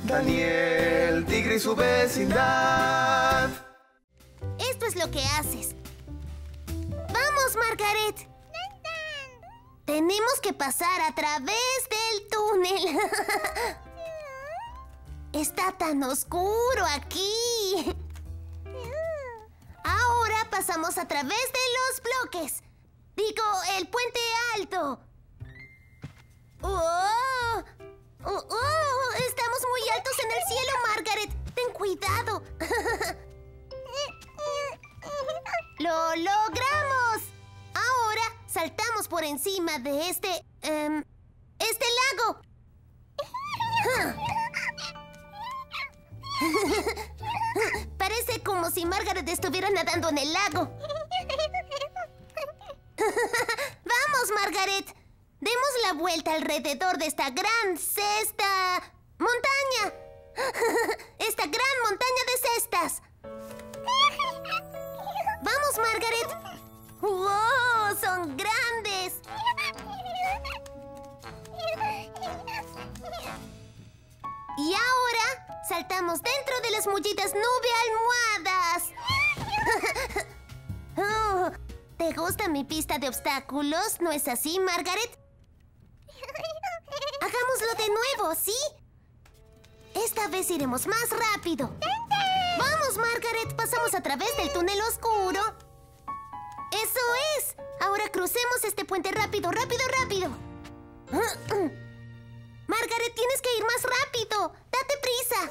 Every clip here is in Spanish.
Daniel, Tigre y su vecindad. Esto es lo que haces. ¡Vamos, Margaret! Tenemos que pasar a través del túnel. Está tan oscuro aquí. Ahora pasamos a través de los bloques. Digo, el puente alto. ¡Oh! Estamos muy altos en el cielo, Margaret. Ten cuidado. ¡Lo logramos! Ahora saltamos por encima de este lago. Parece como si Margaret estuviera nadando en el lago. ¡Vamos, Margaret! Demos la vuelta alrededor de esta gran cesta... ¡montaña! ¡Esta gran montaña de cestas! ¡Vamos, Margaret! ¡Wow! ¡Son grandes! Y ahora saltamos dentro de las mullidas nube almohadas. Oh, ¿te gusta mi pista de obstáculos? ¿No es así, Margaret? Hagámoslo de nuevo, ¿sí? Esta vez iremos más rápido. ¡Vamos, Margaret! Pasamos a través del túnel oscuro. ¡Eso es! Ahora crucemos este puente rápido, rápido, rápido. Margaret, tienes que ir más rápido. ¡Date prisa!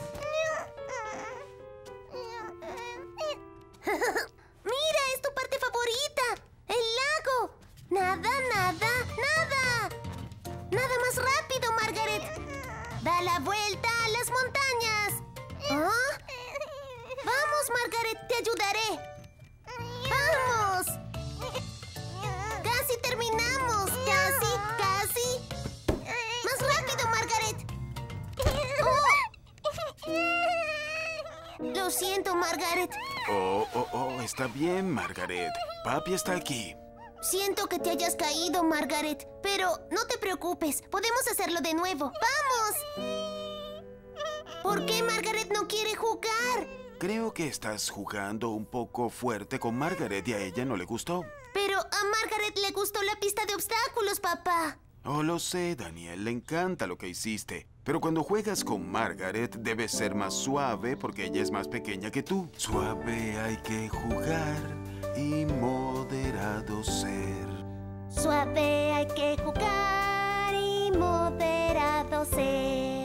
¡Mira, es tu parte favorita! ¡El lago! ¡Nada, nada, nada! ¡Nada más rápido, Margaret! ¡Da la vuelta a las montañas! ¿Ah? ¡Vamos, Margaret! ¡Te ayudaré! ¡Vamos! ¡Casi terminamos! ¡Casi, casi! ¡Más rápido, Margaret! ¡Oh! Lo siento, Margaret. Está bien, Margaret. Papi está aquí. Siento que te hayas caído, Margaret. Pero no te preocupes. Podemos hacerlo de nuevo. ¡Vamos! ¿Por qué Margaret no quiere jugar? Creo que estás jugando un poco fuerte con Margaret y a ella no le gustó. Pero a Margaret le gustó la pista de obstáculos, papá. Oh, lo sé, Daniel. Le encanta lo que hiciste. Pero cuando juegas con Margaret, debes ser más suave porque ella es más pequeña que tú. Suave hay que jugar y moderado ser. Suave hay que jugar y moderado ser.